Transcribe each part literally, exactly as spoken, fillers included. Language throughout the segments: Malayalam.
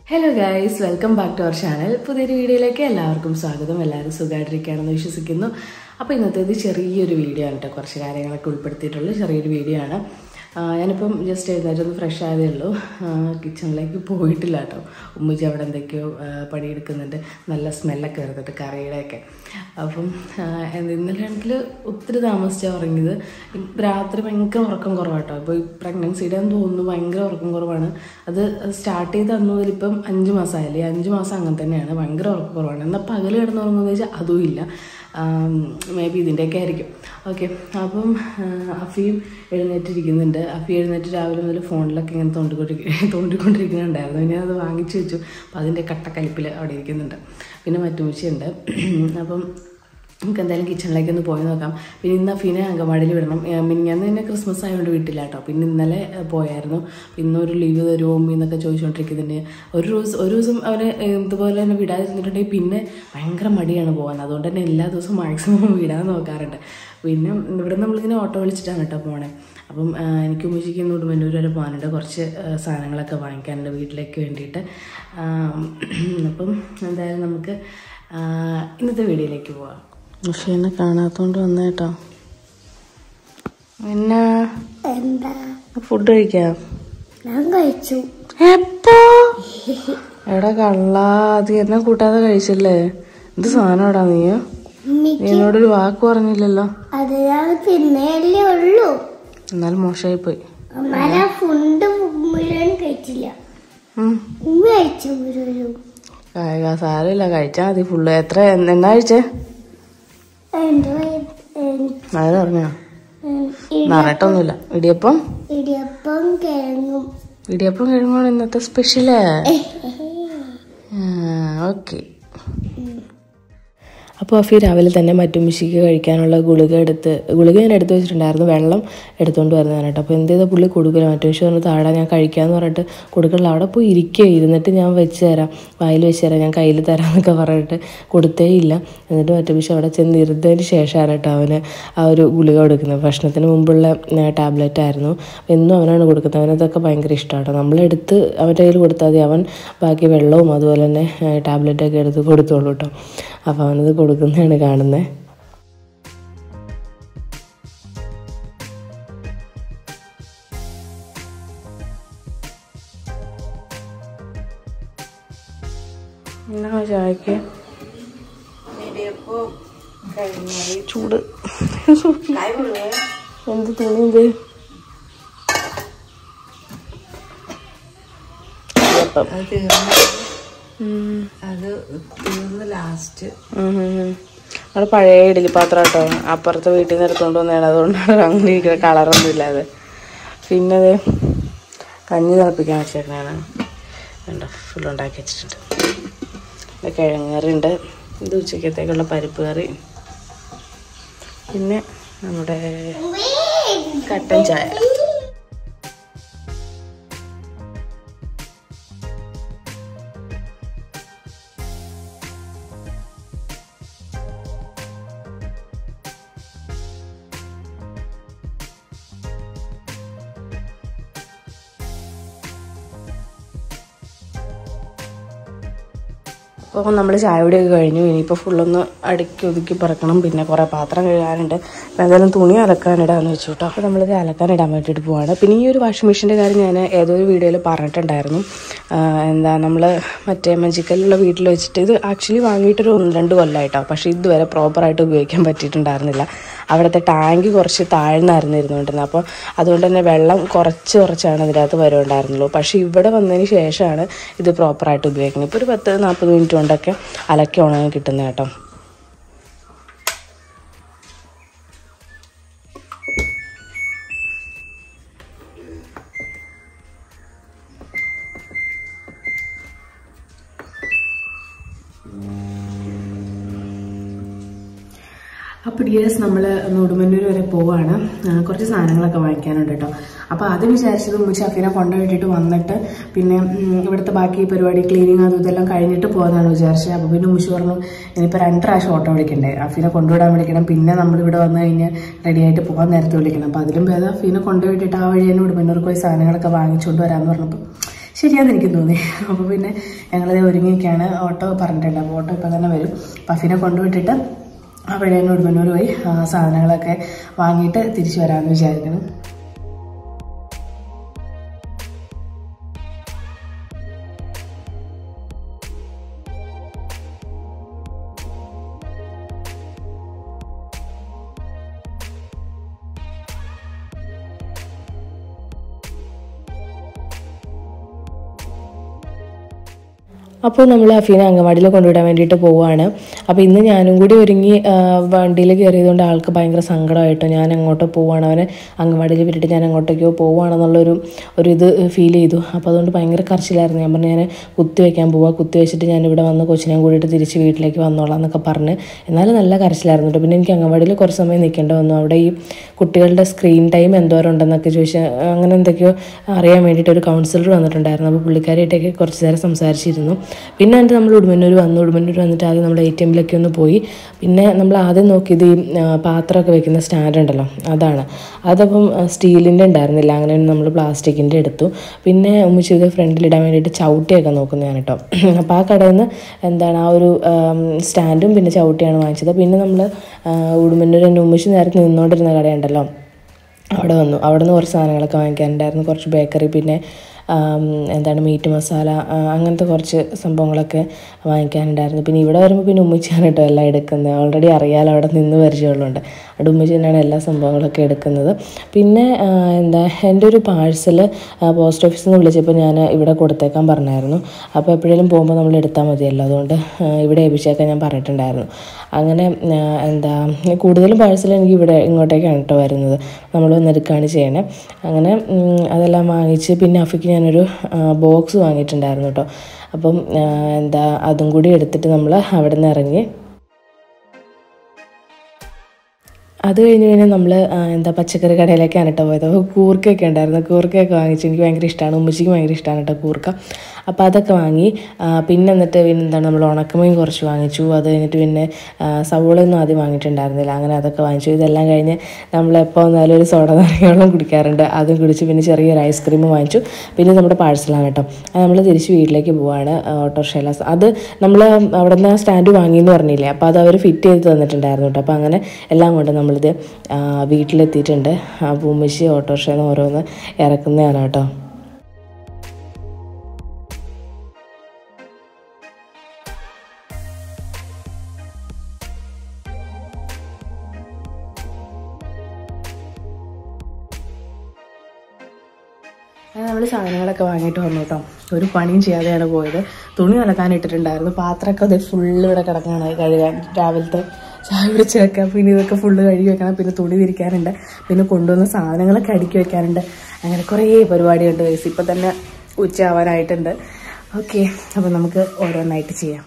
Hello guys, welcome back to our channel. പുതിയൊരു വീഡിയോയിലേക്ക് എല്ലാവർക്കും സ്വാഗതം. എല്ലാവരും സുഖമായിട്ടിരിക്കുകയാണെന്ന് വിശ്വസിക്കുന്നു. അപ്പോൾ ഇന്നത്തേത് ചെറിയൊരു വീഡിയോ ആണ് കേട്ടോ. കുറച്ച് കാര്യങ്ങളൊക്കെ ഉൾപ്പെടുത്തിയിട്ടുള്ള ചെറിയൊരു വീഡിയോ ആണ്. ഞാനിപ്പം ജസ്റ്റ് എഴുന്നേറ്റൊന്ന് ഫ്രഷ് ആയതേ ഉള്ളൂ. കിച്ചണിലേക്ക് പോയിട്ടില്ല കേട്ടോ. ഉമ്മച്ചി അവിടെ എന്തൊക്കെയോ പണിയെടുക്കുന്നുണ്ട്. നല്ല സ്മെല്ലൊക്കെ വരുന്നുണ്ട് കറിയുടെയൊക്കെ. അപ്പം ഇന്നലെ ആണെങ്കിൽ ഒത്തിരി താമസിച്ചാണ് ഉറങ്ങിയത്. രാത്രി ഭയങ്കര ഉറക്കം കുറവാട്ടോ. ഇപ്പോൾ ഈ പ്രഗ്നൻസിയുടെ എന്ന് തോന്നുന്നു ഭയങ്കര ഉറക്കം കുറവാണ്. അത് സ്റ്റാർട്ട് ചെയ്ത് അന്ന് മുതൽ ഇപ്പം അഞ്ച് മാസമായില്ലേ. അഞ്ച് മാസം അങ്ങനെ തന്നെയാണ്, ഭയങ്കര ഉറക്കം കുറവാണ്. എന്നാൽ പകൽ കിടന്നുറങ്ങുന്നത് വെച്ചാൽ അതും ഇല്ല. മേ ബി ഇതിൻ്റെയൊക്കെ ആയിരിക്കും. ഓക്കെ, അപ്പം അഫിയും എഴുന്നേറ്റിരിക്കുന്നുണ്ട്. അഫി എഴുന്നേറ്റ് രാവിലെ മുതൽ ഫോണിലൊക്കെ ഇങ്ങനെ തോണ്ടിക്കൊണ്ടിരിക്കുക തോണ്ടിക്കൊണ്ടിരിക്കുന്നുണ്ടായിരുന്നു. പിന്നെ അത് വാങ്ങിച്ചു വെച്ചു. അപ്പം അതിൻ്റെ കട്ടക്കലിപ്പിൽ അവിടെ ഇരിക്കുന്നുണ്ട്. പിന്നെ മറ്റുമുച്ചിയുണ്ട്. അപ്പം നമുക്ക് എന്തായാലും കിച്ചണിലേക്ക് ഒന്ന് പോയി നോക്കാം. പിന്നെ ഇന്ന് അഫീനെ അങ്കവാടിയിൽ വിടണം. മിനിഞ്ഞാന്ന് തന്നെ ക്രിസ്മസ് ആയതുകൊണ്ട് വീട്ടില്ല കേട്ടോ. പിന്നെ ഇന്നലെ പോയായിരുന്നു. ഇന്നൊരു ലീവ് തരുമോ എന്നൊക്കെ ചോദിച്ചുകൊണ്ടിരിക്കുന്നുണ്ട്. ഒരു ദിവസം ഒരു ദിവസം അവനെ ഇതുപോലെ തന്നെ വിടാതിരുന്നിട്ടുണ്ടെങ്കിൽ പിന്നെ ഭയങ്കര മടിയാണ് പോകാൻ. അതുകൊണ്ട് തന്നെ എല്ലാ ദിവസവും മാക്സിമം വിടാൻ നോക്കാറുണ്ട്. പിന്നെ ഇവിടെ നമ്മളിങ്ങനെ ഓട്ടോ വിളിച്ചിട്ടാണ് കേട്ടോ പോണേ. അപ്പം എനിക്ക് ഉമ്മച്ചിക്ക് ഇന്ന് ഉടുമ്പന്നൂർ വരെ പോകാനുണ്ട്. കുറച്ച് സാധനങ്ങളൊക്കെ വാങ്ങിക്കാനുണ്ട് വീട്ടിലേക്ക് വേണ്ടിയിട്ട്. അപ്പം എന്തായാലും നമുക്ക് ഇന്നത്തെ വീഡിയോയിലേക്ക് പോവാം. പക്ഷെ എന്നെ കാണാത്തോണ്ട് വന്ന കേട്ടോ. എന്നാ ഫുഡ് കഴിക്കാം? ഞാൻ കഴിച്ചു. എപ്പോ? എടാ കള്ള, അത് എന്നെ കൂട്ടാതെ കഴിച്ചല്ലേ? എന്ത് സാധനം എടാ നീ? എന്നോടൊരു വാക്ക് പറഞ്ഞില്ലല്ലോ. അത് ഞാൻ തിന്നല്ലേ ഉള്ളൂ. എന്നാലും മോശമായി പോയി. ഫുഡ് മുഴുവൻ കഴിച്ചില്ല. കഴിച്ചു മുഴുവനും. സാരമില്ല, കഴിച്ചാ മതി ഫുള്ള്. എത്ര എന്നാ കഴിച്ചേ? അത് പറഞ്ഞോ? നിറട്ടൊന്നുമില്ല. ഇടിയപ്പം ഇടിയപ്പം കിഴങ്ങും. ഇടിയപ്പം കിഴങ്ങാണ് ഇന്നത്തെ സ്പെഷ്യല്. ഓക്കെ. അപ്പോൾ അഫി രാവിലെ തന്നെ മറ്റുമിശിക്ക് കഴിക്കാനുള്ള ഗുളിക എടുത്ത് ഗുളിക ഞാൻ എടുത്ത് വെച്ചിട്ടുണ്ടായിരുന്നു. വെള്ളം എടുത്തുകൊണ്ട് വരുന്നതാണ് കേട്ടോ. അപ്പോൾ എന്ത് ചെയ്താൽ പുള്ളി കൊടുക്കില്ല. മറ്റുമിശി പറഞ്ഞ് താഴെ ഞാൻ കഴിക്കാമെന്ന് പറഞ്ഞിട്ട് കൊടുക്കില്ല. അവിടെ പോയി ഇരിക്കുക. ഇരുന്നിട്ട് ഞാൻ വെച്ച് തരാം, വായിൽ വെച്ച് തരാം, ഞാൻ കയ്യിൽ തരാമെന്നൊക്കെ പറഞ്ഞിട്ട് കൊടുത്തേ ഇല്ല. എന്നിട്ട് മറ്റുമിശി അവിടെ ചെന്ന് ഇരുന്നതിന് ശേഷമാണ് കേട്ടോ അവന് ആ ഒരു ഗുളിക കൊടുക്കുന്നത്. ഭക്ഷണത്തിന് മുമ്പുള്ള ടാബ്ലറ്റ് ആയിരുന്നു. എന്നും അവനാണ് കൊടുക്കുന്നത്. അവനതൊക്കെ ഭയങ്കര ഇഷ്ടമാണ്. നമ്മളെടുത്ത് അവൻ്റെ കയ്യിൽ കൊടുത്താൽ മതി. അവൻ ബാക്കി വെള്ളവും അതുപോലെ തന്നെ ടാബ്ലറ്റൊക്കെ എടുത്ത് കൊടുത്തോളൂ കേട്ടോ. അപ്പോൾ അവനത് കൊടുക്കുന്നതാണ് കാണുന്നത്. എന്നാ ചായക്ക് ചൂട് എന്ത് തുണി എന്ത് അത് തീർന്ന് ലാസ്റ്റ് അവിടെ പഴയ ഇഡലി പാത്രം കേട്ടോ. അപ്പുറത്തെ വീട്ടിൽ നിന്ന് എടുത്തുകൊണ്ട് വന്നതാണ്. അതുകൊണ്ടാണ് അങ്ങനെ ഇരിക്കുന്ന കളറൊന്നും ഇല്ലാതെ. പിന്നെ അത് കഞ്ഞി തിളപ്പിക്കാൻ വെച്ചേക്കണാണ്. വേണ്ട ഫുള്ളുണ്ടാക്കി വെച്ചിട്ടുണ്ട്. പിന്നെ കിഴങ്ങറി ഉണ്ട്. ഇത് ഉച്ചക്കത്തേക്കുള്ള പരിപ്പ് കറി. പിന്നെ നമ്മുടെ കട്ടൻ ചായ. അപ്പോൾ നമ്മൾ ചായ കുടിയൊക്കെ കഴിഞ്ഞു. ഇനിയിപ്പോൾ ഫുള്ളൊന്ന് അടുക്കി ഒതുക്കി പറക്കണം. പിന്നെ കുറേ പാത്രം കഴുകാനുണ്ട്. അപ്പോൾ എന്തായാലും തുണി അലക്കാനിടാന്ന് വെച്ചു കേട്ടോ. അപ്പോൾ നമ്മളിത് അലക്കാനിടാൻ വേണ്ടിയിട്ട് പോവാണ്. പിന്നെ ഈ ഒരു വാഷിംഗ് മെഷീൻ്റെ കാര്യം ഞാൻ ഏതൊരു വീഡിയോയിൽ പറഞ്ഞിട്ടുണ്ടായിരുന്നു. എന്താ നമ്മൾ മറ്റേ മഞ്ചിക്കലുള്ള വീട്ടിൽ വെച്ചിട്ട് ഇത് ആക്ച്വലി വാങ്ങിയിട്ടൊരു ഒന്ന് രണ്ട് കൊല്ലമായിട്ടോ. പക്ഷേ ഇതുവരെ പ്രോപ്പറായിട്ട് ഉപയോഗിക്കാൻ പറ്റിയിട്ടുണ്ടായിരുന്നില്ല. അവിടുത്തെ ടാങ്ക് കുറച്ച് താഴ്ന്നായിരുന്നു ഇരുന്നുകൊണ്ടിരുന്നത്. അപ്പോൾ അതുകൊണ്ട് തന്നെ വെള്ളം കുറച്ച് കുറച്ചാണ് അതിനകത്ത് വരുന്നുണ്ടായിരുന്നുള്ളൂ. പക്ഷേ ഇവിടെ വന്നതിന് ശേഷമാണ് ഇത് പ്രോപ്പറായിട്ട് ഉപയോഗിക്കുന്നത്. ഇപ്പോൾ ഒരു പത്ത് നാൽപ്പത് മിനിറ്റ് കൊണ്ടൊക്കെ അലക്കി ഉണങ്ങി കിട്ടുന്നത് കേട്ടോ. അപ്പോൾ ഡിയേഴ്സ് നമ്മൾ ഉടുമ്പന്നൂർ വരെ പോവാണ്. കുറച്ച് സാധനങ്ങളൊക്കെ വാങ്ങിക്കാനുണ്ട് കേട്ടോ. അപ്പോൾ അത് വിചാരിച്ചത് ഉമ്മച്ചി അഫീനെ കൊണ്ടുപോയിട്ട് വന്നിട്ട് പിന്നെ ഇവിടുത്തെ ബാക്കി പരിപാടി ക്ലീനിങ് അതും ഇതെല്ലാം കഴിഞ്ഞിട്ട് പോകാനാണ് വിചാരിച്ചത്. അപ്പോൾ പിന്നെ ഉമ്മച്ചി പറഞ്ഞു ഇനിയിപ്പോൾ രണ്ട് പ്രാവശ്യം ഓട്ടോ വിളിക്കണ്ടേ, അഫീനെ കൊണ്ടുവിടാൻ വിളിക്കണം, പിന്നെ നമ്മളിവിടെ വന്നു കഴിഞ്ഞ് റെഡി ആയിട്ട് പോകാൻ നേരത്തെ വിളിക്കണം. അപ്പോൾ അതിലും ഭേദം അഫീനെ കൊണ്ടുപോയിട്ട് ആ വഴി തന്നെ ഉടുമ്പന്നൂർക്ക് പോയി സാധനങ്ങളൊക്കെ വാങ്ങിച്ചുകൊണ്ട് വരാമെന്ന് പറഞ്ഞപ്പോൾ ശരിയാന്ന് എനിക്ക് തോന്നി. അപ്പോൾ പിന്നെ ഞങ്ങളത് ഒരുങ്ങിയൊക്കെയാണ്. ഓട്ടോ പറഞ്ഞിട്ടുണ്ട്. അപ്പോൾ ഓട്ടോ ഇപ്പം തന്നെ വരും. പഫിനെ കൊണ്ടുവിട്ടിട്ട് അവിടെ ഉടുമ്പന്നൂർ പോയി സാധനങ്ങളൊക്കെ വാങ്ങിയിട്ട് തിരിച്ചു വരാമെന്ന് വിചാരിക്കണം. അപ്പോൾ നമ്മൾ അഫീനെ അംഗൻവാടിയിൽ കൊണ്ടുവിടാൻ വേണ്ടിയിട്ട് പോവുകയാണ്. അപ്പോൾ ഇന്ന് ഞാനും കൂടി ഒരുങ്ങി വണ്ടിയിൽ കയറിയതുകൊണ്ട് ആൾക്ക് ഭയങ്കര സങ്കടമായിട്ടോ. ഞാൻ അങ്ങോട്ടോ പോവുകയാണ്, അവനെ അംഗൻവാടിയിൽ വിട്ടിട്ട് ഞാൻ അങ്ങോട്ടേക്കോ പോവുകയാണെന്നുള്ളൊരു ഒരു ഇത് ഫീൽ ചെയ്തു. അപ്പോൾ അതുകൊണ്ട് ഭയങ്കര കരച്ചിലായിരുന്നു. ഞാൻ പറഞ്ഞു ഞാൻ കുത്തി വയ്ക്കാൻ പോവുക, കുത്തി വെച്ചിട്ട് ഞാൻ ഇവിടെ വന്ന് കൊച്ചിനെ കൂടിയിട്ട് തിരിച്ച് വീട്ടിലേക്ക് വന്നോളാം എന്നൊക്കെ പറഞ്ഞ്. എന്നാലും നല്ല കരച്ചിലായിരുന്നു കേട്ടോ. പിന്നെ എനിക്ക് അംഗൻവാടിയിൽ കുറച്ച് സമയം നിൽക്കേണ്ടി വന്നു. അവിടെ ഈ കുട്ടികളുടെ സ്ക്രീൻ ടൈം എന്തോരം ഉണ്ടെന്നൊക്കെ ചോദിച്ചാൽ അങ്ങനെ എന്തൊക്കെയോ അറിയാൻ വേണ്ടിയിട്ട് ഒരു കൗൺസിലർ വന്നിട്ടുണ്ടായിരുന്നു. അപ്പോൾ പുള്ളിക്കാരിയായിട്ടൊക്കെ കുറച്ച് നേരം സംസാരിച്ചിരുന്നു. പിന്നെ എന്നിട്ട് നമ്മൾ ഉടുമ്പന്നൂർ വന്നു. ഉടുമ്പന്നൂർ വന്നിട്ട് ആദ്യം നമ്മൾ എ ടി എമ്മിലൊക്കെ ഒന്ന് പോയി. പിന്നെ നമ്മൾ ആദ്യം നോക്കിയത് ഈ പാത്രമൊക്കെ വെക്കുന്ന സ്റ്റാൻഡ് ഉണ്ടല്ലോ, അതാണ്. അതപ്പം സ്റ്റീലിൻ്റെ ഉണ്ടായിരുന്നില്ല, അങ്ങനെ നമ്മൾ പ്ലാസ്റ്റിക്കിൻ്റെ എടുത്തു. പിന്നെ ഉമ്മച്ചിയുടെ ഫ്രണ്ടിലിടാൻ വേണ്ടിയിട്ട് ചവിട്ടിയൊക്കെ നോക്കുന്നതാണ് കേട്ടോ. അപ്പോൾ ആ കടയിൽ നിന്ന് എന്താണ് ആ ഒരു സ്റ്റാൻഡും പിന്നെ ചവിട്ടിയാണ് വാങ്ങിച്ചത്. പിന്നെ നമ്മൾ ഉടുമ്പന്നൂർ എൻ്റെ ഉമ്മച്ചി നേരത്തെ നിന്നുകൊണ്ടിരുന്ന കടയുണ്ടല്ലോ, അവിടെ വന്നു. അവിടെ നിന്ന് കുറച്ച് സാധനങ്ങളൊക്കെ വാങ്ങിക്കാനുണ്ടായിരുന്നു. കുറച്ച് ബേക്കറി, പിന്നെ എന്താണ് മീറ്റ് മസാല, അങ്ങനത്തെ കുറച്ച് സംഭവങ്ങളൊക്കെ വാങ്ങിക്കാനുണ്ടായിരുന്നു. പിന്നെ ഇവിടെ വരുമ്പോൾ പിന്നെ ഉമ്മച്ചിയാണ് കേട്ടോ എല്ലാം എടുക്കുന്നത്. ഓൾറെഡി അറിയാലോ, അവിടെ നിന്ന് പരിചയമുള്ളതുകൊണ്ട് അവിടെ ഉമ്മച്ചി തന്നെയാണ് എല്ലാ സംഭവങ്ങളൊക്കെ എടുക്കുന്നത്. പിന്നെ എന്താ എൻ്റെ ഒരു പാഴ്സൽ പോസ്റ്റ് ഓഫീസിൽ നിന്ന് വിളിച്ചപ്പോൾ ഞാൻ ഇവിടെ കൊടുത്തേക്കാൻ പറഞ്ഞായിരുന്നു. അപ്പോൾ എപ്പോഴേലും പോകുമ്പോൾ നമ്മൾ എടുത്താൽ മതിയല്ലോ, അതുകൊണ്ട് ഇവിടെ ഏൽപ്പിച്ചേക്കാൻ ഞാൻ പറഞ്ഞിട്ടുണ്ടായിരുന്നു. അങ്ങനെ എന്താ കൂടുതലും പാഴ്സൽ എനിക്ക് ഇവിടെ ഇങ്ങോട്ടേക്കാണ് കേട്ടോ വരുന്നത്. നമ്മൾ വന്നെടുക്കുകയാണ് ചെയ്യണേ. അങ്ങനെ അതെല്ലാം വാങ്ങിച്ച് പിന്നെ അഫിക്ക് ഞാനൊരു ബോക്സ് വാങ്ങിയിട്ടുണ്ടായിരുന്നു കേട്ടോ. അപ്പം എന്താ അതും കൂടി എടുത്തിട്ട് നമ്മൾ അവിടെ നിന്ന് ഇറങ്ങി. അത് കഴിഞ്ഞ് കഴിഞ്ഞാൽ നമ്മൾ എന്താ പച്ചക്കറി കടയിലേക്കാണ് കേട്ടോ പോയത്. അപ്പോൾ കൂർക്കയൊക്കെ ഉണ്ടായിരുന്നു. കൂർക്കയൊക്കെ വാങ്ങിച്ചു. എനിക്ക് ഭയങ്കര ഇഷ്ടമാണ്, ഉമ്മച്ചിക്ക് ഭയങ്കര ഇഷ്ടമാണ് കേട്ടോ കൂർക്ക. അപ്പോൾ അതൊക്കെ വാങ്ങി. പിന്നെ എന്നിട്ട് പിന്നെ എന്താണ് നമ്മൾ ഉണക്കമീൻ കുറച്ച് വാങ്ങിച്ചു. അത് കഴിഞ്ഞിട്ട് പിന്നെ സവോളയൊന്നും ആദ്യം വാങ്ങിയിട്ടുണ്ടായിരുന്നില്ല, അങ്ങനെ അതൊക്കെ വാങ്ങിച്ചു. ഇതെല്ലാം കഴിഞ്ഞ് നമ്മളെപ്പോൾ വന്നാലും ഒരു സോഡ നാരങ്ങ കുടിക്കാറുണ്ട്, അതും കുടിച്ച് പിന്നെ ചെറിയൊരു ഐസ്ക്രീം വാങ്ങിച്ചു. പിന്നെ നമ്മുടെ പാഴ്സലാണ് കേട്ടോ. അത് നമ്മൾ തിരിച്ച് വീട്ടിലേക്ക് പോവുകയാണ് ഓട്ടോറിക്ഷയിൽ. അത് നമ്മൾ അവിടെ നിന്ന് സ്റ്റാൻഡ് വാങ്ങിയെന്ന് പറഞ്ഞില്ലേ, അപ്പോൾ അത് അവർ ഫിറ്റ് ചെയ്ത് തന്നിട്ടുണ്ടായിരുന്നു കേട്ടോ. അപ്പോൾ അങ്ങനെ എല്ലാം കൊണ്ട് നമ്മളിത് വീട്ടിലെത്തിയിട്ടുണ്ട്. അപ്പോൾ ഉമ്മച്ചി ഓട്ടോറിക്ഷയിൽ നിന്ന് ഓരോന്ന് ഇറക്കുന്നതാണ് കേട്ടോ. നമ്മൾ സാധനങ്ങളൊക്കെ വാങ്ങിയിട്ട് വന്നു കേട്ടോ. ഒരു പണിയും ചെയ്യാതെയാണ് പോയത്. തുണി അലക്കാൻ ഇട്ടിട്ടുണ്ടായിരുന്നു. പാത്രമൊക്കെ അത് ഫുള്ള് ഇവിടെ കിടക്കാണ് കഴുകാൻ. രാവിലത്തെ ചായ പിടിച്ച് വെക്കാം, പിന്നെ ഇതൊക്കെ ഫുള്ള് കഴുകി വെക്കണം. പിന്നെ തുണി വിരിക്കാനുണ്ട്, പിന്നെ കൊണ്ടുവന്ന സാധനങ്ങളൊക്കെ അടുക്കി വെക്കാനുണ്ട്. അങ്ങനെ കുറേ പരിപാടിയുണ്ട്. ഇപ്പം തന്നെ ഉച്ച ആവാനായിട്ടുണ്ട്. ഓക്കെ, അപ്പോൾ നമുക്ക് ഓരോന്നായിട്ട് ചെയ്യാം.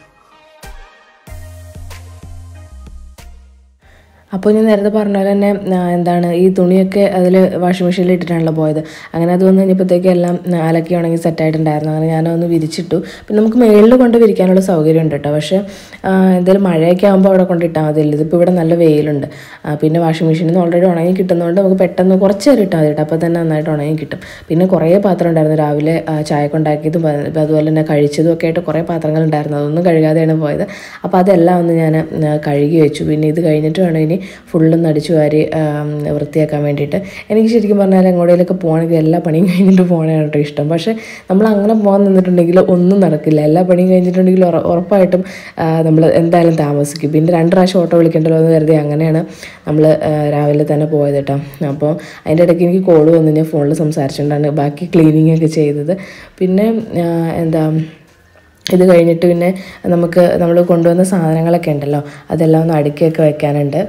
അപ്പോൾ ഞാൻ നേരത്തെ പറഞ്ഞ പോലെ തന്നെ എന്താണ് ഈ തുണിയൊക്കെ അതിൽ വാഷിംഗ് മെഷീനിൽ ഇട്ടിട്ടാണല്ലോ പോയത്. അങ്ങനെ അത് വന്ന് കഴിഞ്ഞപ്പോഴത്തേക്ക് എല്ലാം അലക്കി ഉണങ്ങി സെറ്റായിട്ടുണ്ടായിരുന്നു. അങ്ങനെ ഞാനൊന്ന് വിരിച്ചിട്ടു. പിന്നെ നമുക്ക് മേളിൽ കൊണ്ട് വിരിക്കാനുള്ള സൗകര്യം ഉണ്ട് കേട്ടോ. പക്ഷേ എന്തായാലും മഴയൊക്കെ ആകുമ്പോൾ അവിടെ കൊണ്ടിട്ടാൽ മതിയല്ലോ. ഇതിപ്പോൾ ഇവിടെ നല്ല വെയിലുണ്ട്. പിന്നെ വാഷിംഗ് മെഷീനിൽ നിന്ന് ഓൾറെഡി ഉണങ്ങി കിട്ടുന്നതുകൊണ്ട് നമുക്ക് പെട്ടെന്ന് കുറച്ച് നേരം ഇട്ടാൽ മതി കേട്ടോ. അപ്പോൾ തന്നെ നന്നായിട്ട് ഉണങ്ങി കിട്ടും. പിന്നെ കുറേ പാത്രം ഉണ്ടായിരുന്നു. രാവിലെ ചായക്ക് ഉണ്ടാക്കിയതും അതുപോലെ തന്നെ കഴിച്ചതും ഒക്കെ ആയിട്ട് കുറേ പാത്രങ്ങളുണ്ടായിരുന്നു. അതൊന്നും കഴുകാതെയാണ് പോയത്. അപ്പോൾ അതെല്ലാം ഒന്ന് ഞാൻ കഴുകി വെച്ചു. പിന്നെ ഇത് കഴിഞ്ഞിട്ട് വേണം ഇനി ഫുള്ളൊന്ന് അടിച്ചു വാരി വൃത്തിയാക്കാൻ വേണ്ടിയിട്ട്. എനിക്ക് ശരിക്കും പറഞ്ഞാൽ എങ്ങോട്ടേലൊക്കെ പോകണമെങ്കിൽ എല്ലാ പണിയും കഴിഞ്ഞിട്ട് പോകണതാണ് കേട്ടോ ഇഷ്ടം. പക്ഷേ നമ്മൾ അങ്ങനെ പോകാൻ നിന്നിട്ടുണ്ടെങ്കിൽ ഒന്നും നടക്കില്ല. എല്ലാ പണിയും കഴിഞ്ഞിട്ടുണ്ടെങ്കിൽ ഉറപ്പായിട്ടും നമ്മൾ എന്തായാലും താമസിക്കും. പിന്നെ രണ്ട് പ്രാവശ്യം ഓട്ടോ വിളിക്കേണ്ടല്ലോ എന്ന് കരുതി അങ്ങനെയാണ് നമ്മൾ രാവിലെ തന്നെ പോയത് കേട്ടോ. അപ്പോൾ അതിൻ്റെ ഇടയ്ക്ക് എനിക്ക് കോള് വന്നു. ഞാൻ ഫോണിൽ സംസാരിച്ചുകൊണ്ടാണ് ബാക്കി ക്ലീനിങ് ഒക്കെ ചെയ്തത്. പിന്നെ എന്താ ഇത് കഴിഞ്ഞിട്ട് പിന്നെ നമുക്ക് നമ്മൾ കൊണ്ടുവന്ന സാധനങ്ങളൊക്കെ ഉണ്ടല്ലോ, അതെല്ലാം ഒന്ന് അടുക്കിയൊക്കെ വെക്കാനുണ്ട്.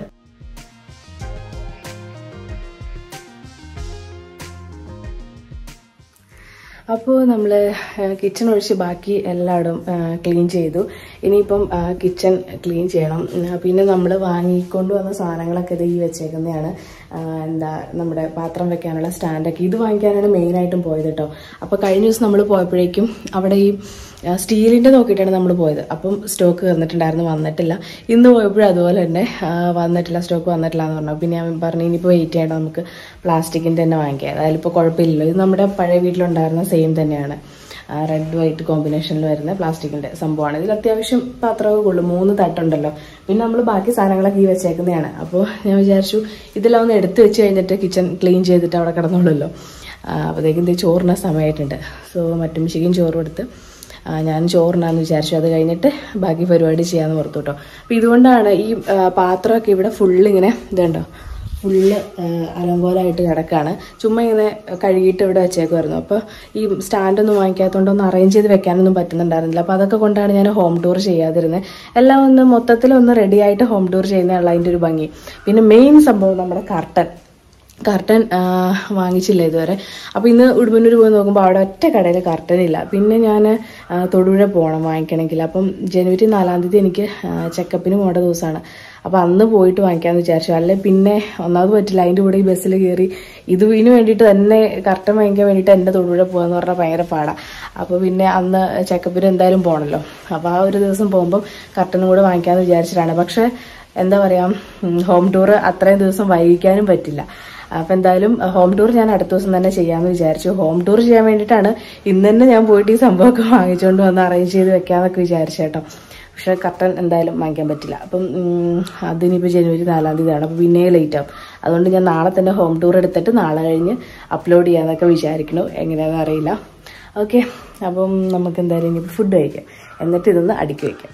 അപ്പോൾ നമ്മൾ കിച്ചൺ ഒഴിച്ച് ബാക്കി എല്ലായിടും ക്ലീൻ ചെയ്തു. ഇനിയിപ്പം കിച്ചൺ ക്ലീൻ ചെയ്യണം. പിന്നെ നമ്മൾ വാങ്ങിക്കൊണ്ട് വന്ന സാധനങ്ങളൊക്കെ ഇത് ഈ വെച്ചേക്കുന്നതാണ്. എന്താ നമ്മുടെ പാത്രം വെക്കാനുള്ള സ്റ്റാൻഡൊക്കെ ഇത് വാങ്ങിക്കാനാണ് മെയിനായിട്ടും പോയത് കേട്ടോ. അപ്പോൾ കഴിഞ്ഞ ദിവസം നമ്മൾ പോയപ്പോഴേക്കും അവിടെ ഈ സ്റ്റീലിൻ്റെ നോക്കിയിട്ടാണ് നമ്മൾ പോയത്. അപ്പം സ്റ്റോക്ക് വന്നിട്ടുണ്ടായിരുന്നു, വന്നിട്ടില്ല. ഇന്ന് പോയപ്പോഴും അതുപോലെ തന്നെ വന്നിട്ടില്ല, സ്റ്റോക്ക് വന്നിട്ടില്ല എന്ന് പറഞ്ഞു. പിന്നെ ഞാൻ പറഞ്ഞു ഇനിയിപ്പോൾ വെയിറ്റ് ചെയ്യണം, നമുക്ക് പ്ലാസ്റ്റിക്കിൻ്റെ തന്നെ വാങ്ങിക്കാം, അതിലിപ്പോൾ കുഴപ്പമില്ലല്ലോ. ഇത് നമ്മുടെ പഴയ വീട്ടിലുണ്ടായിരുന്ന സെയിം തന്നെയാണ്. റെഡ് വൈറ്റ് കോമ്പിനേഷനിൽ വരുന്ന പ്ലാസ്റ്റിക്കിന്റെ സംഭവമാണ്. ഇതിൽ അത്യാവശ്യം പാത്രമൊക്കെ കൊള്ളും. മൂന്ന് തട്ടുണ്ടല്ലോ. പിന്നെ നമ്മൾ ബാക്കി സാധനങ്ങളൊക്കെ ഈ വെച്ചേക്കുന്നതാണ്. അപ്പോൾ ഞാൻ വിചാരിച്ചു ഇതെല്ലാം ഒന്ന് എടുത്തു വെച്ച് കഴിഞ്ഞിട്ട് കിച്ചൺ ക്ലീൻ ചെയ്തിട്ട് അവിടെ കിടന്നോളൂല്ലോ. അപ്പോഴത്തേക്കും ഇത് ചോറിന സമയമായിട്ടുണ്ട്. സോ മറ്റും ശരിക്കും ചോറ് കൊടുത്ത് ഞാൻ ചോറിനാന്ന് വിചാരിച്ചു. അത് കഴിഞ്ഞിട്ട് ബാക്കി പരിപാടി ചെയ്യാമെന്ന് പുറത്തു കേട്ടോ. അപ്പം ഇതുകൊണ്ടാണ് ഈ പാത്രമൊക്കെ ഇവിടെ ഫുള്ളിങ്ങനെ ഇതുണ്ടോ ഫുള്ള് അലങ്കോലമായിട്ട് കിടക്കുകയാണ്. ചുമ്മാ ഇങ്ങനെ കഴുകിയിട്ട് ഇവിടെ വെച്ചേക്കുമായിരുന്നു. അപ്പോൾ ഈ സ്റ്റാൻഡൊന്നും വാങ്ങിക്കാത്തതുകൊണ്ട് ഒന്ന് അറേഞ്ച് ചെയ്ത് വെക്കാനൊന്നും പറ്റുന്നുണ്ടായിരുന്നില്ല. അപ്പോൾ അതൊക്കെ കൊണ്ടാണ് ഞാൻ ഹോം ടൂർ ചെയ്യാതിരുന്നത്. എല്ലാം ഒന്ന് മൊത്തത്തിലൊന്ന് റെഡി ആയിട്ട് ഹോം ടൂർ ചെയ്യുന്നതാണ് അതിൻ്റെ ഒരു ഭംഗി. പിന്നെ മെയിൻ സംഭവം നമ്മുടെ കർട്ടൻ കർട്ടൻ വാങ്ങിച്ചില്ല ഇതുവരെ. അപ്പോൾ ഇന്ന് ഉടുമ്പന്നൂർ പോയി നോക്കുമ്പോൾ അവിടെ ഒറ്റ കടയിൽ കർട്ടൻ ഇല്ല. പിന്നെ ഞാൻ തൊടുപുഴ പോകണം വാങ്ങിക്കണമെങ്കിൽ. അപ്പം ജനുവരി നാലാം തീയതി എനിക്ക് ചെക്കപ്പിന് പോകേണ്ട ദിവസമാണ്. അപ്പോൾ അന്ന് പോയിട്ട് വാങ്ങിക്കാമെന്ന് വിചാരിച്ചു. അല്ലെ പിന്നെ ഒന്നാമത് പറ്റില്ല. അതിൻ്റെ കൂടെ ഈ ബസ്സിൽ കയറി ഇത് ഇതിന് വേണ്ടിയിട്ട് തന്നെ കർട്ടൻ വാങ്ങിക്കാൻ വേണ്ടിയിട്ട് എൻ്റെ തൊടുപുഴ പോകാന്ന് പറഞ്ഞാൽ ഭയങ്കര പാടാണ്. അപ്പോൾ പിന്നെ അന്ന് ചെക്കപ്പിന് എന്തായാലും പോകണമല്ലോ. അപ്പോൾ ആ ഒരു ദിവസം പോകുമ്പം കർട്ടനും കൂടെ വാങ്ങിക്കാമെന്ന് വിചാരിച്ചിട്ടാണ്. പക്ഷേ എന്താ പറയുക, ഹോം ടൂർ അത്രയും ദിവസം വൈകിക്കാനും പറ്റില്ല. അപ്പം എന്തായാലും ഹോം ടൂർ ഞാൻ അടുത്ത ദിവസം തന്നെ ചെയ്യാമെന്ന് വിചാരിച്ചു. ഹോം ടൂർ ചെയ്യാൻ വേണ്ടിയിട്ടാണ് ഇന്ന് തന്നെ ഞാൻ പോയിട്ട് ഈ സംഭവമൊക്കെ വാങ്ങിച്ചുകൊണ്ട് വന്ന് അറേഞ്ച് ചെയ്ത് വെക്കാമെന്നൊക്കെ വിചാരിച്ചു കേട്ടോ. പക്ഷേ കർട്ടൻ എന്തായാലും വാങ്ങിക്കാൻ പറ്റില്ല. അപ്പം അതിനിപ്പോൾ ജനുവരി നാലാം തീയതിയാണ്. അപ്പോൾ പിന്നെ ലേറ്റ് ആവും. അതുകൊണ്ട് ഞാൻ നാളെ തന്നെ ഹോം ടൂർ എടുത്തിട്ട് നാളെ കഴിഞ്ഞ് അപ്ലോഡ് ചെയ്യാമെന്നൊക്കെ വിചാരിക്കണു. എങ്ങനെയാണെന്ന് അറിയില്ല. ഓക്കെ, അപ്പം നമുക്ക് എന്തായാലും ഇനിയിപ്പോൾ ഫുഡ് കഴിക്കാം. എന്നിട്ട് ഇതൊന്ന് അടുക്കി വയ്ക്കാം.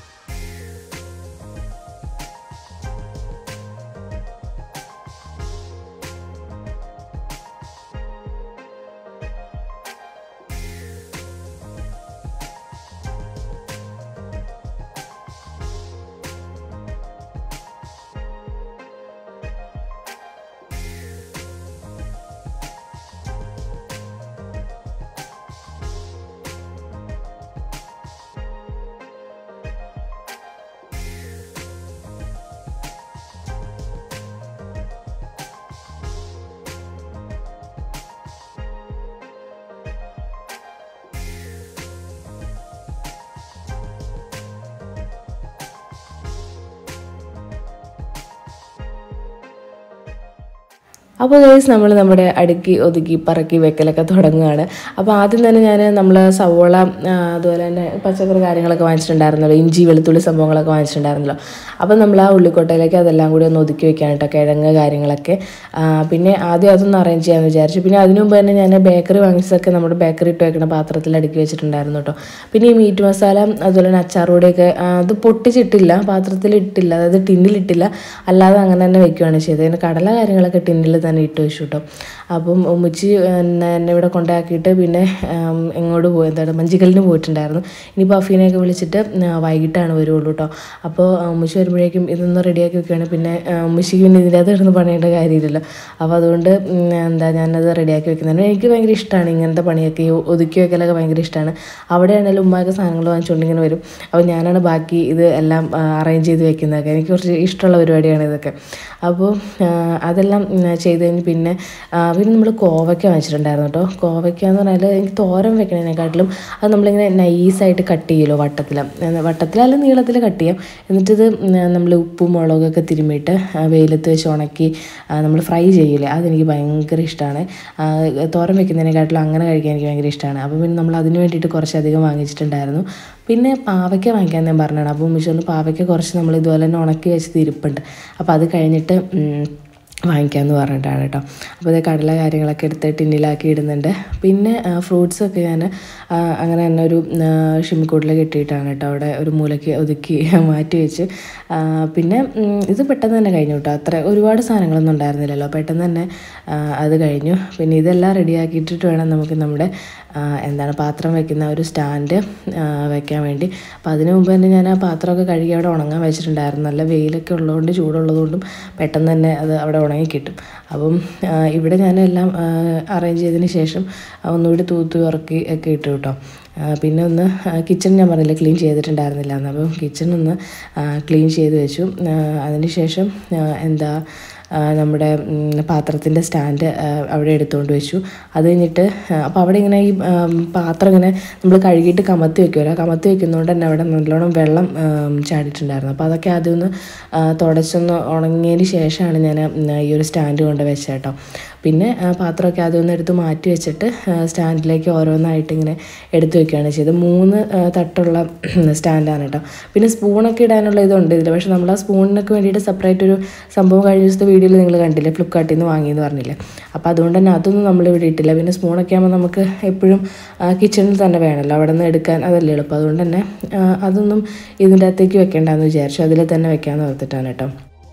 അപ്പോൾ ഗൈസ് നമ്മൾ നമ്മുടെ അടുക്കി ഒതുക്കി പറക്കി വെക്കലൊക്കെ തുടങ്ങുകയാണ്. അപ്പോൾ ആദ്യം തന്നെ ഞാൻ നമ്മൾ സവോള അതുപോലെ തന്നെ പച്ചക്കറി കാര്യങ്ങളൊക്കെ വാങ്ങിച്ചിട്ടുണ്ടായിരുന്നല്ലോ, ഇഞ്ചി വെളുത്തുള്ളി സംഭവങ്ങളൊക്കെ വാങ്ങിച്ചിട്ടുണ്ടായിരുന്നല്ലോ. അപ്പോൾ നമ്മൾ ആ ഉള്ളിക്കൊട്ടയിലേക്ക് അതെല്ലാം കൂടി ഒന്ന് ഒതുക്കി വെക്കാൻ കേട്ടോ, കിഴങ്ങ് കാര്യങ്ങളൊക്കെ. പിന്നെ ആദ്യം അതൊന്ന് അറേഞ്ച് ചെയ്യാമെന്ന് വിചാരിച്ചു. പിന്നെ അതിനു മുമ്പ് തന്നെ ഞാൻ ബേക്കറി വാങ്ങിച്ചതൊക്കെ നമ്മുടെ ബേക്കറി ഇട്ട് വെക്കുന്ന പാത്രത്തിൽ അടുക്കി വെച്ചിട്ടുണ്ടായിരുന്നു കേട്ടോ. പിന്നെ ഈ മീറ്റ് മസാല അതുപോലെ തന്നെ അച്ചാറുകൂടെയൊക്കെ അത് പൊട്ടിച്ചിട്ടില്ല, പാത്രത്തിൽ ഇട്ടില്ല, അതായത് ടിന്നിലിട്ടില്ല, അല്ലാതെ അങ്ങനെ തന്നെ വെക്കുകയാണ് ചെയ്തത്. അതിന് കടല കാര്യങ്ങളൊക്കെ ടിന്നിൽ തന്നെ ഇട്ട് വെച്ചു കേട്ടോ. അപ്പം ഉമ്മച്ചി എന്നെ എന്നെ ഇവിടെ കൊണ്ടാക്കിയിട്ട് പിന്നെ എങ്ങോട്ട് പോയി എന്താണ് മഞ്ചിക്കലിന് പോയിട്ടുണ്ടായിരുന്നു. ഇനിയിപ്പോൾ അഫീനെയൊക്കെ വിളിച്ചിട്ട് വൈകിട്ടാണ് വരുള്ളൂ കേട്ടോ. അപ്പോൾ ഉമ്മച്ചി വരുമ്പോഴേക്കും ഇതൊന്ന് റെഡിയാക്കി വെക്കുകയാണ്. പിന്നെ ഉമ്മച്ചിക്ക് പിന്നെ ഇതിൻ്റെ അകത്ത് ഇടുന്ന് പണിയേണ്ട കാര്യമില്ലല്ലോ. അപ്പോൾ അതുകൊണ്ട് എന്താ ഞാനത് റെഡിയാക്കി വെക്കുന്നതാണ്. എനിക്ക് ഭയങ്കര ഇഷ്ടമാണ് ഇങ്ങനത്തെ പണിയൊക്കെ, ഈ ഒതുക്കി വെക്കലൊക്കെ ഭയങ്കര ഇഷ്ടമാണ്. അവിടെയാണെങ്കിലും ഉമ്മയൊക്കെ സാധനങ്ങൾ വാങ്ങിച്ചുകൊണ്ട് ഇങ്ങനെ വരും. അപ്പോൾ ഞാനാണ് ബാക്കി ഇത് എല്ലാം അറേഞ്ച് ചെയ്ത് വെക്കുന്നതൊക്കെ. എനിക്ക് കുറച്ച് ഇഷ്ടമുള്ള പരിപാടിയാണ് ഇതൊക്കെ. അപ്പോൾ അതെല്ലാം ചെയ്ത് കഴിഞ്ഞ് പിന്നെ പിന്നെ നമ്മൾ കോവയ്ക്ക വാങ്ങിച്ചിട്ടുണ്ടായിരുന്നു കേട്ടോ. കോവയ്ക്ക എന്ന് പറഞ്ഞാൽ എനിക്ക് തോരൻ വെക്കണതിനെക്കാട്ടിലും അത് നമ്മളിങ്ങനെ നൈസായിട്ട് കട്ട് ചെയ്യുമല്ലോ, വട്ടത്തിൽ വട്ടത്തിൽ അല്ലെങ്കിൽ നീളത്തിൽ കട്ട് ചെയ്യാം. എന്നിട്ടിത് നമ്മൾ ഉപ്പും മുളകൊക്കെ തിരുമ്മിയിട്ട് വെയിലത്ത് വെച്ച് ഉണക്കി നമ്മൾ ഫ്രൈ ചെയ്യില്ലേ, അതെനിക്ക് ഭയങ്കര ഇഷ്ടമാണ്. തോരൻ വെക്കുന്നതിനെക്കാട്ടിലും അങ്ങനെ കഴിക്കാൻ എനിക്ക് ഭയങ്കര ഇഷ്ടമാണ്. അപ്പോൾ പിന്നെ നമ്മൾ അതിന് വേണ്ടിയിട്ട് കുറച്ചധികം വാങ്ങിച്ചിട്ടുണ്ടായിരുന്നു. പിന്നെ പാവയ്ക്ക വാങ്ങിക്കാൻ ഞാൻ പറഞ്ഞതാണ്. അപ്പോൾ ഉമ്മച്ചി പറഞ്ഞു പാവയ്ക്ക കുറച്ച് നമ്മൾ ഇതുപോലെ തന്നെ ഉണക്കി വെച്ച് ഇരിപ്പുണ്ട്, അപ്പോൾ അത് കഴിഞ്ഞിട്ട് വാങ്ങിക്കാമെന്ന് പറഞ്ഞിട്ടാണ് കേട്ടോ. അപ്പോൾ ഇത് കടല കാര്യങ്ങളൊക്കെ എടുത്ത് ടിന്നിലാക്കി ഇടുന്നുണ്ട്. പിന്നെ ഫ്രൂട്ട്സൊക്കെ ഞാൻ അങ്ങനെ തന്നെ ഒരു ഷിമിക്കൂട്ടിൽ കെട്ടിയിട്ടാണ് കേട്ടോ അവിടെ ഒരു മൂലയ്ക്ക് ഒതുക്കി മാറ്റി വെച്ച്. പിന്നെ ഇത് പെട്ടെന്ന് തന്നെ കഴിഞ്ഞു കേട്ടോ. അത്ര ഒരുപാട് സാധനങ്ങളൊന്നും ഉണ്ടായിരുന്നില്ലല്ലോ, പെട്ടെന്ന് തന്നെ അത് കഴിഞ്ഞു. പിന്നെ ഇതെല്ലാം റെഡിയാക്കിയിട്ടിട്ട് വേണം നമുക്ക് നമ്മുടെ എന്താണ് പാത്രം വയ്ക്കുന്ന ഒരു സ്റ്റാൻഡ് വയ്ക്കാൻ വേണ്ടി. അപ്പോൾ അതിന് മുമ്പ് തന്നെ ഞാൻ ആ പാത്രമൊക്കെ കഴുകി അവിടെ ഉണങ്ങാൻ വെച്ചിട്ടുണ്ടായിരുന്നു. നല്ല വെയിലൊക്കെ ഉള്ളതുകൊണ്ട് ചൂടുള്ളതുകൊണ്ടും പെട്ടെന്ന് തന്നെ അത് അവിടെ ഉണങ്ങി കിട്ടും. അപ്പം ഇവിടെ ഞാനെല്ലാം അറേഞ്ച് ചെയ്തതിന് ശേഷം ഒന്നുകൂടി തൂത്ത് ഉറക്കി ഒക്കെ ഇട്ടു കേട്ടോ. പിന്നെ ഒന്ന് കിച്ചൺ ഞാൻ പറഞ്ഞില്ല ക്ലീൻ ചെയ്തിട്ടുണ്ടായിരുന്നില്ല എന്ന്. അപ്പം കിച്ചൺ ഒന്ന് ക്ലീൻ ചെയ്ത് വെച്ചു. അതിന് ശേഷം എന്താ നമ്മുടെ പാത്രത്തിൻ്റെ സ്റ്റാൻഡ് അവിടെ എടുത്തുകൊണ്ട് വെച്ചു. അത് കഴിഞ്ഞിട്ട് അപ്പോൾ അവിടെ ഇങ്ങനെ ഈ പാത്രം ഇങ്ങനെ നമ്മൾ കഴുകിയിട്ട് കമത്തി വെക്കുമല്ലോ, കമത്തി വെക്കുന്നതുകൊണ്ട് തന്നെ അവിടെ നല്ലോണം വെള്ളം ചാടിയിട്ടുണ്ടായിരുന്നു. അപ്പോൾ അതൊക്കെ ആദ്യം ഒന്ന് തുടച്ചൊന്ന് ഉണങ്ങിയതിന് ശേഷമാണ് ഞാൻ ഈ ഒരു സ്റ്റാൻഡ് കൊണ്ട് വെച്ചത് കേട്ടോ. പിന്നെ പാത്രമൊക്കെ അതൊന്ന് എടുത്ത് മാറ്റി വെച്ചിട്ട് സ്റ്റാൻഡിലേക്ക് ഓരോന്നായിട്ട് ഇങ്ങനെ എടുത്ത് വെക്കുകയാണ് ചെയ്തത്. മൂന്ന് തട്ടുള്ള സ്റ്റാൻഡാണ് കേട്ടോ. പിന്നെ സ്പൂണൊക്കെ ഇടാനുള്ള ഇതുണ്ട് ഇതിൽ. പക്ഷേ നമ്മൾ ആ സ്പൂണിനൊക്കെ വേണ്ടിയിട്ട് സെപ്പറേറ്റ് ഒരു സംഭവം കഴിഞ്ഞ ദിവസത്തെ വീഡിയോയിൽ നിങ്ങൾ കണ്ടില്ലേ, ഫ്ലിപ്കാർട്ടിൽ നിന്ന് വാങ്ങിയെന്ന് പറഞ്ഞില്ലേ. അപ്പോൾ അതുകൊണ്ട് തന്നെ അതൊന്നും നമ്മൾ ഇവിടെ ഇട്ടില്ല. പിന്നെ സ്പൂണൊക്കെ ആകുമ്പോൾ നമുക്ക് എപ്പോഴും കിച്ചണിൽ തന്നെ വേണമല്ലോ, അവിടെ നിന്ന് എടുക്കാൻ അതല്ലേ എളുപ്പം. അതുകൊണ്ട് തന്നെ അതൊന്നും ഇതിൻ്റെ അകത്തേക്ക് വെക്കേണ്ടെന്ന് വിചാരിച്ചു, അതിൽ തന്നെ വെക്കാമെന്ന് ഓർത്തിട്ടാണ് കേട്ടോ.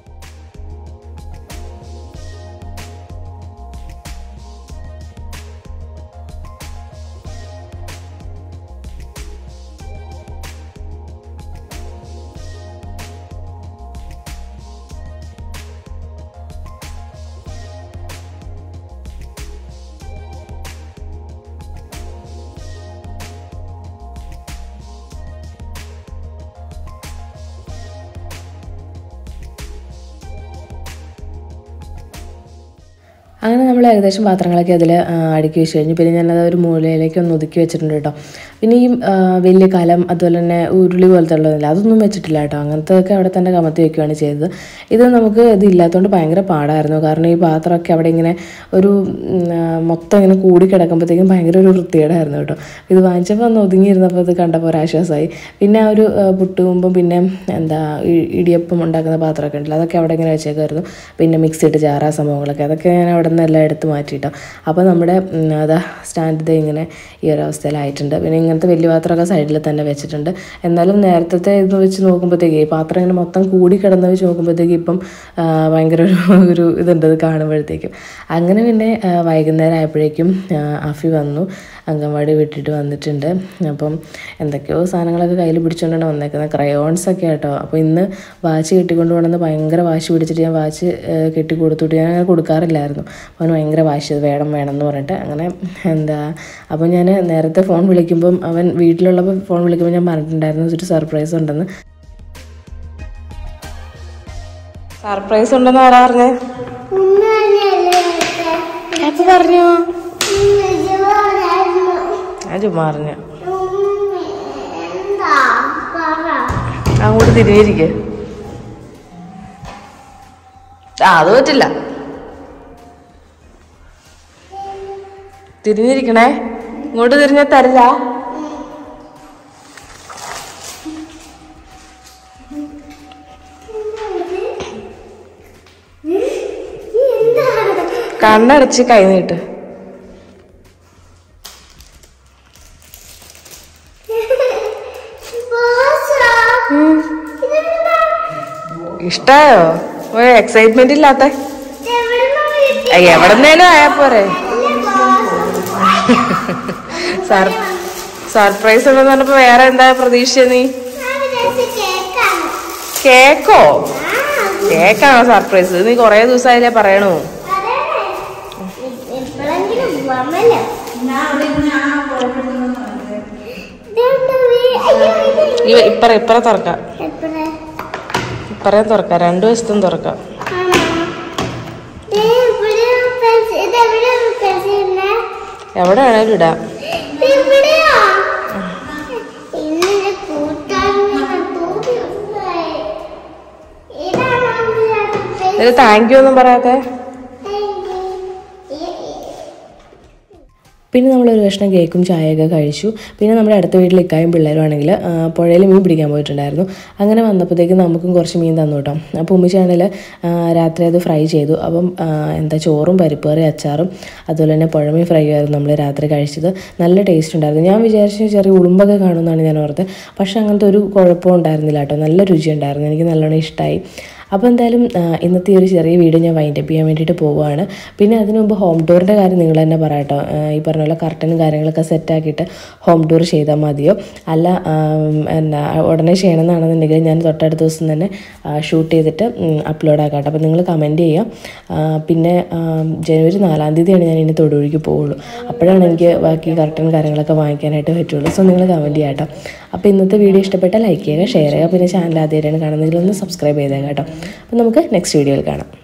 അങ്ങനെ നമ്മൾ ഏകദേശം പാത്രങ്ങളൊക്കെ അതിൽ അടുക്കി വെച്ച് കഴിഞ്ഞു. പിന്നെ ഞാനത് ഒരു മൂലയിലേക്ക് ഒന്ന് ഒതുക്കി വെച്ചിട്ടുണ്ട് കേട്ടോ. പിന്നെ ഈ വലിയ കലം അതുപോലെ തന്നെ ഉരുളി പോലത്തെ ഉള്ളതില്ല, അതൊന്നും വെച്ചിട്ടില്ല കേട്ടോ. അങ്ങനത്തെയൊക്കെ അവിടെ തന്നെ കമത്തി വെക്കുകയാണ് ചെയ്തത്. ഇത് നമുക്ക് ഇത് ഇല്ലാത്തതുകൊണ്ട് ഭയങ്കര പാടായിരുന്നു. കാരണം ഈ പാത്രമൊക്കെ അവിടെ ഇങ്ങനെ ഒരു മൊത്തം ഇങ്ങനെ കൂടി കിടക്കുമ്പോഴത്തേക്കും ഭയങ്കര ഒരു വൃത്തികേടായിരുന്നു കേട്ടോ. ഇത് വാങ്ങിച്ചപ്പോൾ ഒന്ന് ഒതുങ്ങിയിരുന്നപ്പോൾ ഇത് കണ്ടപ്പോൾ ഒരു ആശ്വാസമായി. പിന്നെ ആ ഒരു പുട്ടുകുമ്പം പിന്നെ എന്താ ഇടിയപ്പം ഉണ്ടാക്കുന്ന പാത്രമൊക്കെ ഉണ്ടല്ലോ, അതൊക്കെ അവിടെ ഇങ്ങനെ വെച്ചേക്കായിരുന്നു. പിന്നെ മിക്സിയിട്ട് ചാറാ സംഭവങ്ങളൊക്കെ അതൊക്കെ ഞാൻ അവിടെ നിന്ന് എല്ലാം എടുത്ത് മാറ്റിയിട്ടോ. അപ്പോൾ നമ്മുടെ അതാ സ്റ്റാൻഡ് ഇങ്ങനെ ഈ ഒരു അവസ്ഥയിലായിട്ടുണ്ട്. പിന്നെ ഇങ്ങനത്തെ വലിയ പാത്രമൊക്കെ സൈഡിൽ തന്നെ വെച്ചിട്ടുണ്ട്. എന്നാലും നേരത്തെ ഇത് വെച്ച് നോക്കുമ്പോഴത്തേക്ക് ഈ പാത്രം ഇങ്ങനെ മൊത്തം കൂടി കിടന്ന് വെച്ച് നോക്കുമ്പോഴത്തേക്ക് ഇപ്പം ഭയങ്കര ഒരു ഒരു ഇതുണ്ട് ഇത് കാണുമ്പോഴത്തേക്കും. അങ്ങനെ പിന്നെ വൈകുന്നേരം ആയപ്പോഴേക്കും അഫി വന്നു, അംഗൻവാടി വിട്ടിട്ട് വന്നിട്ടുണ്ട്. അപ്പം എന്തൊക്കെയോ സാധനങ്ങളൊക്കെ കയ്യിൽ പിടിച്ചുകൊണ്ടാണ് വന്നേക്കുന്നത്, ക്രയോൺസൊക്കെ കേട്ടോ. അപ്പോൾ ഇന്ന് വാച്ച് കെട്ടിക്കൊണ്ട് പോകണമെന്ന് ഭയങ്കര വാശി പിടിച്ചിട്ട് ഞാൻ വാച്ച് കെട്ടി കൊടുത്തിട്ട് ഞാൻ അങ്ങനെ കൊടുക്കാറില്ലായിരുന്നു. അവന് ഭയങ്കര വാശി വേണം വേണം എന്ന് പറഞ്ഞിട്ട് അങ്ങനെ എന്താ. അപ്പോൾ ഞാൻ നേരത്തെ ഫോൺ വിളിക്കുമ്പം അവൻ വീട്ടിലുള്ളപ്പോൾ ഫോൺ വിളിക്കുമ്പോൾ ഞാൻ പറഞ്ഞിട്ടുണ്ടായിരുന്നു ഒരു സർപ്രൈസ് ഉണ്ടെന്ന്. സർപ്രൈസ് ഉണ്ടെന്ന് ആരാ പറഞ്ഞേ? എപ്പോൾ പറഞ്ഞു? ഞാൻ ചുമ്മാ പറഞ്ഞു. അങ്ങോട്ട് തിരിഞ്ഞിരിക്കേ. ആ അത് പറ്റില്ല, തിരിഞ്ഞിരിക്കണേ. ഇങ്ങോട്ട് തിരിഞ്ഞാൽ തരില്ല. കണ്ണടച്ച് കൈ നീട്ട്. ഇഷ്ടായോ? എക്സൈറ്റ്മെന്റ് ഇല്ലാത്ത എവിടെന്നേലും ആയാ പോരെ. സർപ്രൈസ് ഉണ്ടെന്ന് പറഞ്ഞപ്പോ വേറെ എന്താ പ്രതീക്ഷ നീ? കേക്കോ? കേക്കാണോ സർപ്രൈസ്? നീ കൊറേ ദിവസമായില്ലേ പറയണു. ഇപ്പറ ഇപ്പറ തുറക്കാം, ഇപ്പറേ തുറക്കാം, രണ്ടു വശത്തും തുറക്കാം. എവിടെ വേണേലും ഇടാം. താങ്ക് യു ഒന്നും പറയാത്തെ. പിന്നെ നമ്മളൊരു കഷ്ണം കേക്കും ചായയൊക്കെ കഴിച്ചു. പിന്നെ നമ്മുടെ അടുത്ത വീട്ടിൽ ഇക്കായും പിള്ളേരും ആണെങ്കിൽ പുഴയിൽ മീൻ പിടിക്കാൻ പോയിട്ടുണ്ടായിരുന്നു. അങ്ങനെ വന്നപ്പോഴത്തേക്കും നമുക്കും കുറച്ച് മീൻ തന്നു കേട്ടോ. അപ്പോൾ ഉമ്മിച്ചാണെങ്കിൽ രാത്രി അത് ഫ്രൈ ചെയ്തു. അപ്പം എന്താ ചോറും പരിപ്പ് കറി അച്ചാറും അതുപോലെ തന്നെ പുഴമീൻ ഫ്രൈ ആയിരുന്നു നമ്മൾ രാത്രി കഴിച്ചത്. നല്ല ടേസ്റ്റ് ഉണ്ടായിരുന്നു. ഞാൻ വിചാരിച്ചു ചെറിയ ഉളുമ്പൊക്കെ കാണുമെന്നാണ് ഞാൻ ഓർത്തത്. പക്ഷേ അങ്ങനത്തെ ഒരു കുഴപ്പവും ഉണ്ടായിരുന്നില്ല കേട്ടോ. നല്ല രുചി ഉണ്ടായിരുന്നു, എനിക്ക് നല്ലോണം ഇഷ്ടമായി. അപ്പോൾ എന്തായാലും ഇന്നത്തെ ഒരു ചെറിയ വീഡിയോ ഞാൻ വൈൻഡപ്പ് ചെയ്യാൻ വേണ്ടിയിട്ട് പോവുകയാണ്. പിന്നെ അതിന് മുമ്പ് ഹോം ടൂറിൻ്റെ കാര്യം നിങ്ങൾ തന്നെ പറയാട്ടോ. ഈ പറഞ്ഞ പോലെ കർട്ടനും കാര്യങ്ങളൊക്കെ സെറ്റാക്കിയിട്ട് ഹോം ടൂർ ചെയ്താൽ മതിയോ, അല്ല എന്നാ ഉടനെ ചെയ്യണമെന്നാണെന്നുണ്ടെങ്കിൽ ഞാൻ തൊട്ടടുത്ത ദിവസം തന്നെ ഷൂട്ട് ചെയ്തിട്ട് അപ്ലോഡ് ആക്കാം. അപ്പോൾ നിങ്ങൾ കമൻറ്റ് ചെയ്യുക. പിന്നെ ജനുവരി നാലാം തീയതിയാണ് ഞാൻ ഇനി തൊടുപുഴയ്ക്ക് പോവുള്ളൂ. അപ്പോഴാണ് എനിക്ക് ബാക്കി കർട്ടൻ കാര്യങ്ങളൊക്കെ വാങ്ങിക്കാനായിട്ട് പറ്റുള്ളൂ. സോ നിങ്ങൾ കമൻറ്റ് ചെയ്യാം കേട്ടോ. അപ്പോൾ ഇന്നത്തെ വീഡിയോ ഇഷ്ടപ്പെട്ടാൽ ലൈക്ക് ചെയ്യുക, ഷെയർ ചെയ്യുക. പിന്നെ ചാനൽ ആദ്യമായിട്ടാണ് കാണുന്നതിൽ ഒന്ന് സബ്സ്ക്രൈബ് ചെയ്തേക്കാം കേട്ടോ. അപ്പോൾ നമുക്ക് നെക്സ്റ്റ് വീഡിയോയിൽ കാണാം.